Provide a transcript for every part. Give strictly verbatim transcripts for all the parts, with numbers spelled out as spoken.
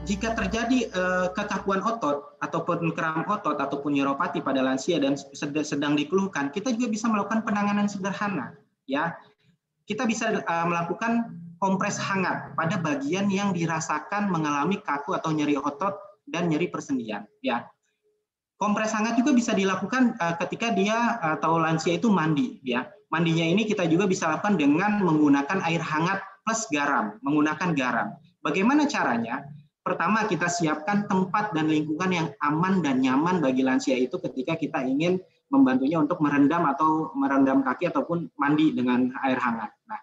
jika terjadi uh, kekakuan otot ataupun kram otot ataupun neuropati pada lansia dan sedang dikeluhkan, kita juga bisa melakukan penanganan sederhana, ya. Kita bisa uh, melakukan kompres hangat pada bagian yang dirasakan mengalami kaku atau nyeri otot dan nyeri persendian, ya. Kompres hangat juga bisa dilakukan uh, ketika dia atau lansia itu mandi, ya. Mandinya ini kita juga bisa lakukan dengan menggunakan air hangat plus garam, menggunakan garam. Bagaimana caranya? Pertama, kita siapkan tempat dan lingkungan yang aman dan nyaman bagi lansia itu ketika kita ingin membantunya untuk merendam atau merendam kaki ataupun mandi dengan air hangat. Nah,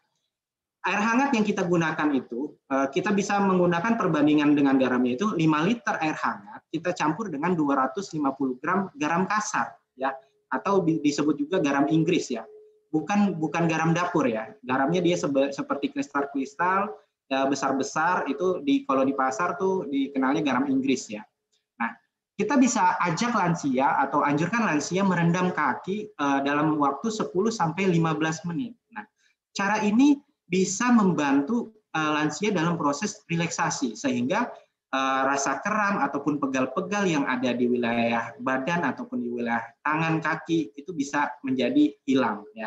air hangat yang kita gunakan itu, kita bisa menggunakan perbandingan dengan garamnya itu lima liter air hangat, kita campur dengan dua ratus lima puluh gram garam kasar, ya, atau disebut juga garam Inggris, ya. Bukan bukan garam dapur, ya. Garamnya dia seperti kristal-kristal, besar-besar, itu di kalau di pasar tuh dikenalnya garam Inggris, ya. Nah, kita bisa ajak lansia atau anjurkan lansia merendam kaki uh, dalam waktu sepuluh sampai lima belas menit. Nah, cara ini bisa membantu uh, lansia dalam proses relaksasi sehingga uh, rasa kram ataupun pegal-pegal yang ada di wilayah badan ataupun di wilayah tangan kaki itu bisa menjadi hilang, ya.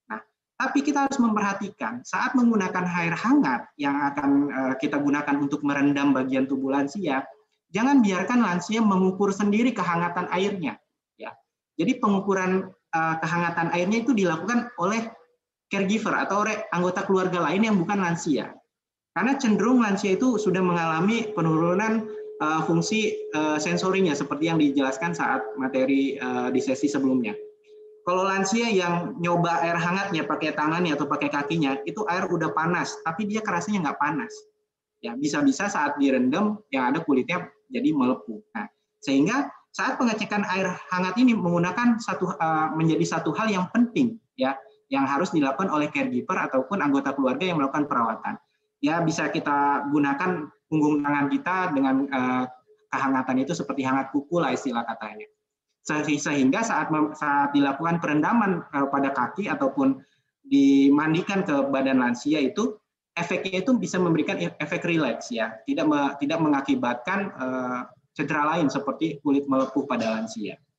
Tapi kita harus memperhatikan saat menggunakan air hangat yang akan uh, kita gunakan untuk merendam bagian tubuh lansia, jangan biarkan lansia mengukur sendiri kehangatan airnya. Ya, jadi pengukuran uh, kehangatan airnya itu dilakukan oleh caregiver atau oleh anggota keluarga lain yang bukan lansia. Karena cenderung lansia itu sudah mengalami penurunan uh, fungsi uh, sensorinya seperti yang dijelaskan saat materi uh, di sesi sebelumnya. Kalau lansia yang nyoba air hangatnya pakai tangannya atau pakai kakinya, itu air udah panas, tapi dia kerasanya nggak panas. Ya, bisa-bisa saat direndam yang ada kulitnya jadi melepuh. Nah, sehingga saat pengecekan air hangat ini menggunakan satu uh, menjadi satu hal yang penting, ya, yang harus dilakukan oleh caregiver ataupun anggota keluarga yang melakukan perawatan. Ya, bisa kita gunakan punggung tangan kita dengan uh, kehangatan itu seperti hangat kuku lah istilah katanya. Sehingga saat saat dilakukan perendaman pada kaki ataupun dimandikan ke badan lansia itu efeknya itu bisa memberikan efek rileks, ya, tidak tidak mengakibatkan uh, cedera lain seperti kulit melepuh pada lansia.